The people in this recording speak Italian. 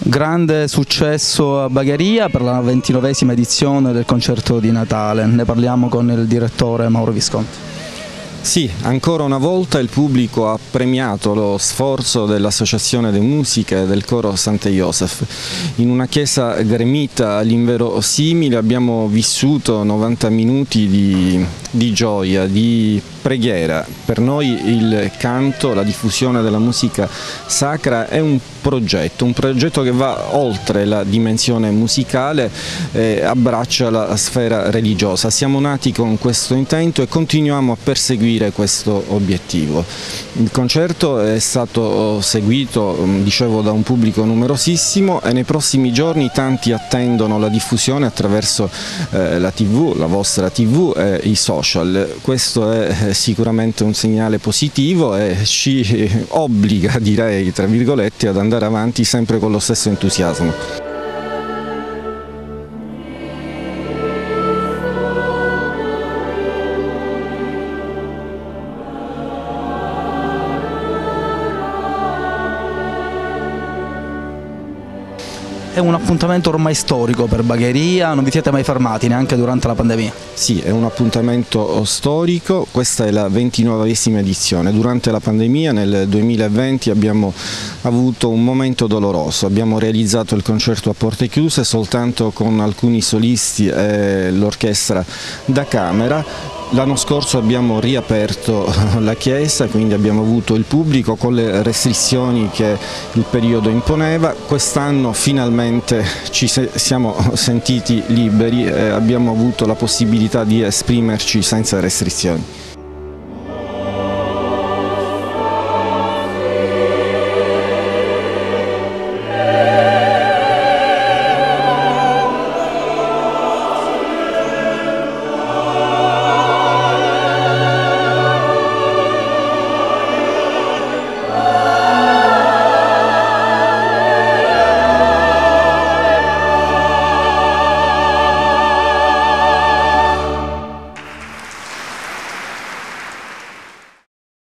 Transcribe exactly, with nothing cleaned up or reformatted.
Grande successo a Bagheria per la ventinovesima edizione del concerto di Natale. Ne parliamo con il direttore Mauro Visconti. Sì, ancora una volta il pubblico ha premiato lo sforzo dell'Associazione de Musiche e del Coro Sante Joseph. In una chiesa gremita all'inverosimile abbiamo vissuto novanta minuti di, di gioia, di preghiera. Per noi il canto, la diffusione della musica sacra è un progetto, un progetto che va oltre la dimensione musicale e abbraccia la sfera religiosa. Siamo nati con questo intento e continuiamo a perseguire questo obiettivo. Il concerto è stato seguito, dicevo, da un pubblico numerosissimo e nei prossimi giorni tanti attendono la diffusione attraverso eh, la tivù, la vostra tivù e i social. Questo è sicuramente un segnale positivo e ci obbliga, direi, tra virgolette, ad andare avanti sempre con lo stesso entusiasmo. È un appuntamento ormai storico per Bagheria, non vi siete mai fermati neanche durante la pandemia? Sì, è un appuntamento storico, questa è la ventinovesima edizione. Durante la pandemia nel duemilaventi abbiamo avuto un momento doloroso, abbiamo realizzato il concerto a porte chiuse soltanto con alcuni solisti e l'orchestra da camera. L'anno scorso abbiamo riaperto la chiesa, quindi abbiamo avuto il pubblico con le restrizioni che il periodo imponeva. Quest'anno finalmente ci siamo sentiti liberi e abbiamo avuto la possibilità di esprimerci senza restrizioni.